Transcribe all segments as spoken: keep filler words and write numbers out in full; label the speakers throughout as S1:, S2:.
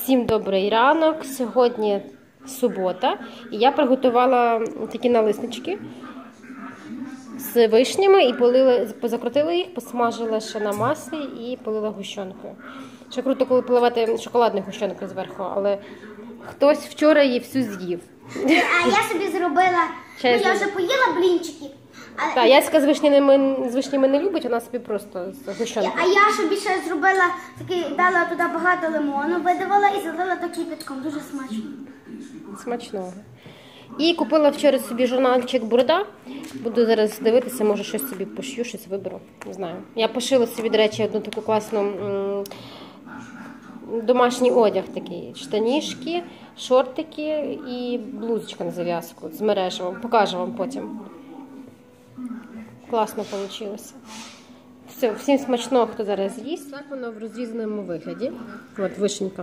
S1: Всім добрий ранок. Сьогодні субота. І я приготувала такі налиснички з вишнями і полила, позакрутила їх, посмажила ще на маслі і полила гущонкою. Ще круто, коли поливати шоколадною гущонкою зверху, але хтось вчора її всю з'їв.
S2: А я собі зробила, ну, я вже поїла блінчики. А...
S1: Так, Яська з вишнями, з вишнями не любить, вона собі просто з гущонкою.
S2: А я собі ще зробила, такий, дала туди багато лимону, видавала і залила то кипятком. Дуже смачно.
S1: Смачного. І купила вчора собі журнальчик Бурда. Буду зараз дивитися, може щось собі пошью, щось виберу. Не знаю. Я пошила собі, до речі, одну таку класну м домашній одяг такий. Штанішки, шортики і блузочка на зав'язку з мережевим. Покажу вам потім. Класно вийшло. Все, всім смачного, хто зараз їсть. Так воно в розрізаному вигляді. От вишенька.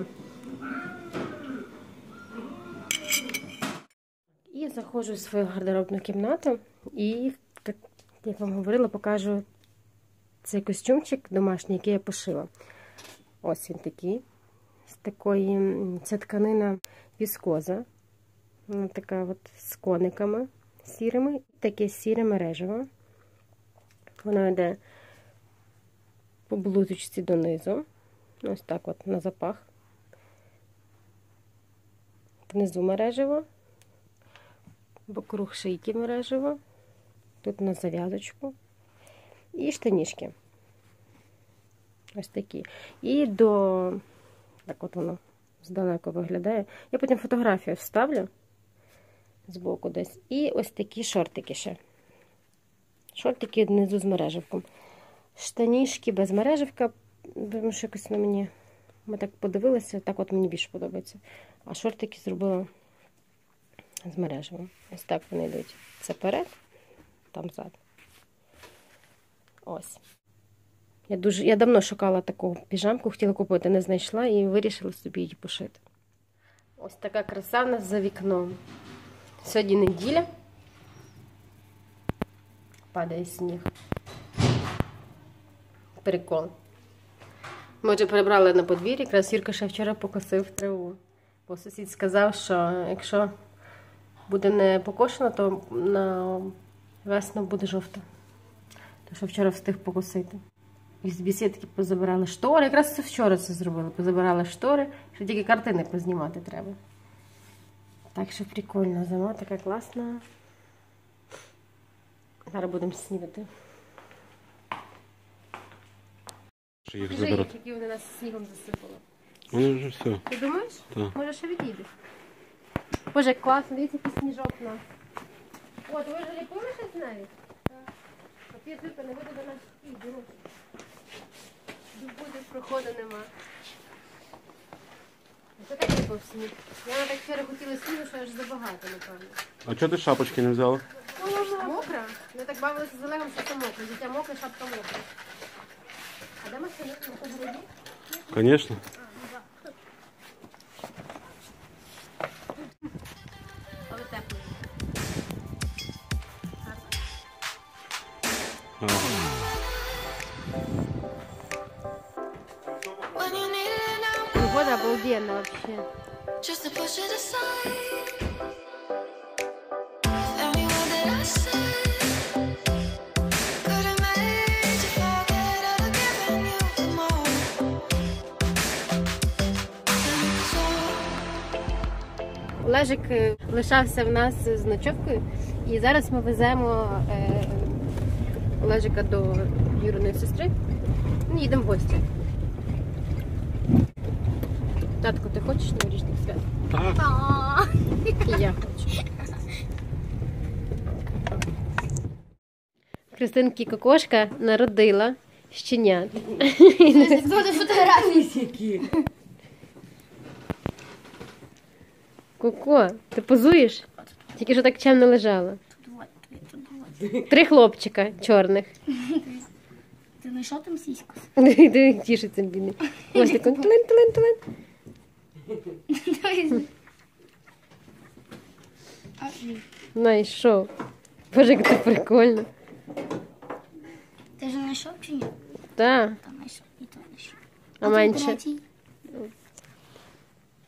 S1: І я заходжу в свою гардеробну кімнату і, як вам говорила, покажу цей костюмчик домашній, який я пошила. Ось він такий. З такої, ця тканина віскоза. Вона така от з кониками сірими. Таке сіре мережево. Воно йде по блузочці донизу. Ось так от на запах. Внизу мережево. Вокруг шийки мережево. Тут на зав'язочку. І штанішки. Ось такі. І до... Так от воно здалеку виглядає. Я потім фотографію вставлю збоку десь. І ось такі шортики ще. Шортики внизу з мереживком. Штанішки без мереживка, тому що якось на мені, ми так подивилися, так от мені більше подобається. А шортики зробила з мереживом. Ось так вони йдуть. Це перед, там зад. Ось. Я, дуже, я давно шукала таку піжамку, хотіла купити, не знайшла і вирішила собі її пошити. Ось така краса в нас за вікном. Сьогодні неділя. Падає сніг. Прикол. Ми вже перебрали на подвір'я, якраз Юрка ще вчора покосив траву. Бо сусід сказав, що якщо буде не покошено, то на весну буде жовта. Тому що вчора встиг покосити. І з бесідки позабирали штори. Якраз це вчора це зробили. Позабирали штори, що тільки картини познімати треба. Так що прикольно. Зима така класна. Зараз будемо снідати.
S3: Що їх
S1: Скажи,
S3: заберуть?
S1: які вони нас снігом засипали.
S3: Вони вже все.
S1: Ти думаєш?
S3: Так.
S1: Може ще відійде. Боже, як класно, дивіться, який сніжок у нас. О, ти вже ліпили щось навіть? Так. От я тут не буде до нас йти, буде проходу нема. Це так ліпив сніг. Я так вчора хотіла снігу, що аж забагато, напевно.
S3: А чого ти шапочки не взяла?
S1: Мокра? Ми так бавилися з Олегом, що це мокре. Дитя мокре, шапка мокра. А де машина? На городі?
S3: Звісно.
S1: Але тепло. Погода обалденная вообще. Олежик лишався в нас з ночовкою, і зараз ми веземо е, Олежика до Юриної сестри. Ну, їдемо в гості. Татко, ти хочеш новорічних свят?
S3: Так.
S1: І я хочу. Христинки Кокошка народила щенят.
S2: Це фотографії.
S1: Коко, ти позуєш? Тільки що так чемно лежала. Три хлопчика чорних.
S2: Ти знайшов там сіську?
S1: Диви, тішиться бідний. Ось такий тлин-тлин-тлин. Знайшов. Боже, як це прикольно.
S2: Ти вже знайшов чи ні?
S1: Так.
S2: Там знайшов, і то знайшов.
S1: А менше?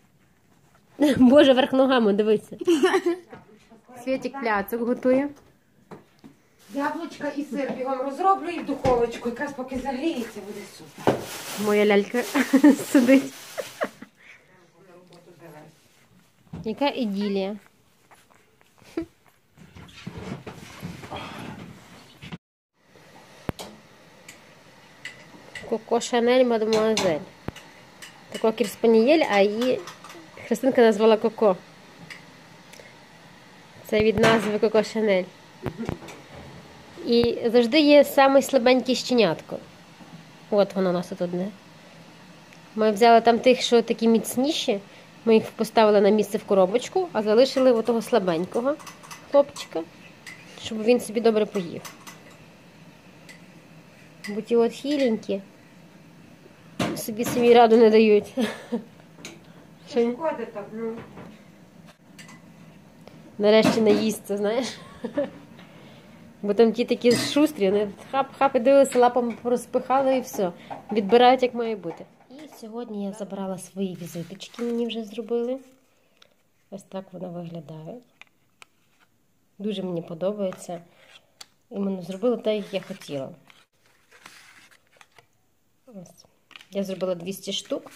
S1: Боже, верх ногами, дивися. Світик пляцок готує.
S4: Яблучка і сир бігом розроблю і в духовочку. Якраз поки загріється, буде супер.
S1: Моя лялька сидить. Яка іділія. Коко Шанель Мадемуазель. Коко Кірспанієль, а її Христинка назвала Коко. Це від назви Коко Шанель. І завжди є самий слабенький щенятко. От воно у нас тут одне. Ми взяли там тих, що такі міцніші. Ми їх поставили на місце в коробочку, а залишили отого слабенького хлопчика, щоб він собі добре поїв. Бо ті от хіленькі собі самі раду не дають.
S4: Шкода так, ну.
S1: Нарешті наїсться, знаєш. Бо там ті такі шустрі, вони хап-хап і дивилися, лапами розпихали і все. Відбирають, як має бути. І сьогодні я забрала свої візиточки, мені вже зробили. Ось так вони виглядають. Дуже мені подобається. Іменно зробила так, як я хотіла. Ось. Я зробила двісті штук.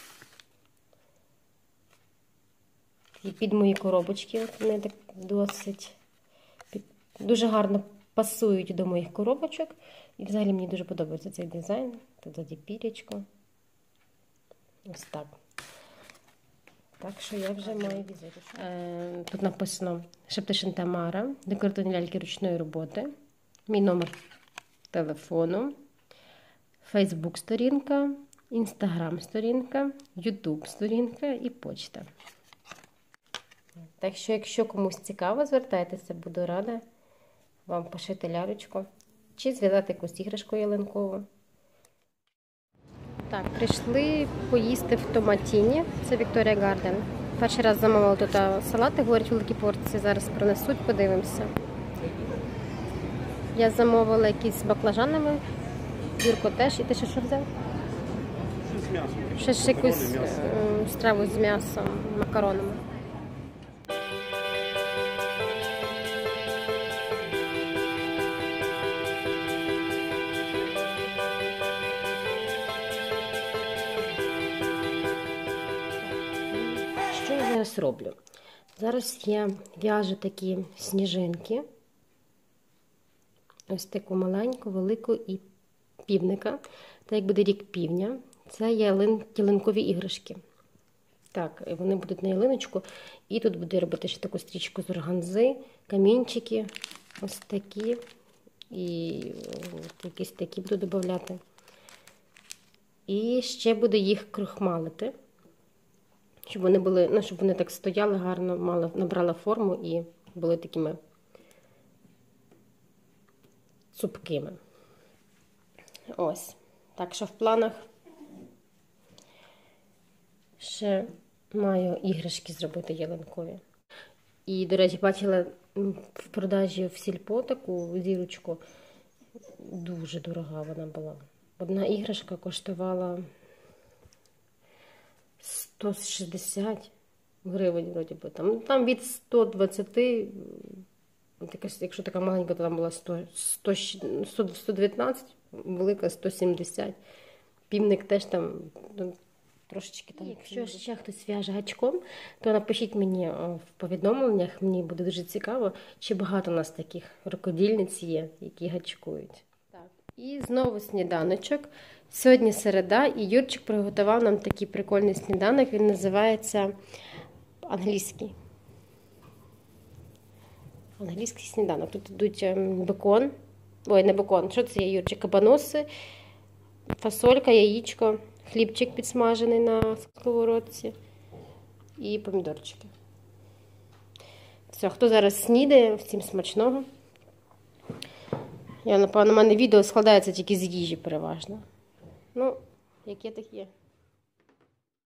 S1: І під мої коробочки. От вони так досить під... дуже гарно пасують до моїх коробочок. І взагалі мені дуже подобається цей дизайн. Тут ззаді пірічко. Ось так. Так що я вже маю візиточку. Е, тут написано Шептишин Тамара, декоративні ляльки ручної роботи, мій номер телефону, Фейсбук-сторінка, Інстаграм-сторінка, Ютуб-сторінка і почта. Так що, якщо комусь цікаво, звертайтеся, буду рада вам пошити лялечку чи зв'язати якусь іграшку ялинкову. Так, прийшли поїсти в Томатіні, це Вікторія Гарден. Перший раз замовила тут салати, говорять, великі порції, зараз принесуть, подивимося. Я замовила якісь з баклажанами, Юрко теж, і ти ще що взяв?
S3: З м'ясом.
S1: Ще ж якусь е, страву з м'ясом, макаронами. Що я зараз роблю? Зараз я в'яжу такі сніжинки. Ось таку маленьку, велику і півника. Так як буде рік півня. Це ялин, ялинкові іграшки. Так, вони будуть на ялиночку. І тут буду робити ще таку стрічку з органзи, камінчики. Ось такі. І якісь такі буду додавати. І ще буду їх крохмалити. Щоб вони були, ну, щоб вони так стояли гарно, мали, набрали форму і були такими цупкими. Ось. Так що в планах ще маю іграшки зробити ялинкові. І, до речі, бачила в продажі в Сільпо таку зірочку. Дуже дорога вона була. Одна іграшка коштувала сто шістдесят гривень, вроді би. Там, там від сто двадцять, якщо така маленька, то там була сто, сто, сто дев'ятнадцять, велика сто сімдесят. Півник теж там трошечки там. Якщо ще хтось в'яже гачком, то напишіть мені в повідомленнях, мені буде дуже цікаво, чи багато у нас таких рукодільниць є, які гачкують. Так. І знову сніданочок. Сьогодні середа, і Юрчик приготував нам такий прикольний сніданок, він називається англійський. Англійський сніданок. Тут йдуть бекон, ой, не бекон, що це є, Юрчик? Кабаноси, фасолька, яєчко, хлібчик підсмажений на сковородці і помідорчики. Все, хто зараз снідає, всім смачного. Я, напевно, у мене відео складається тільки з їжі переважно. Ну, яке так є.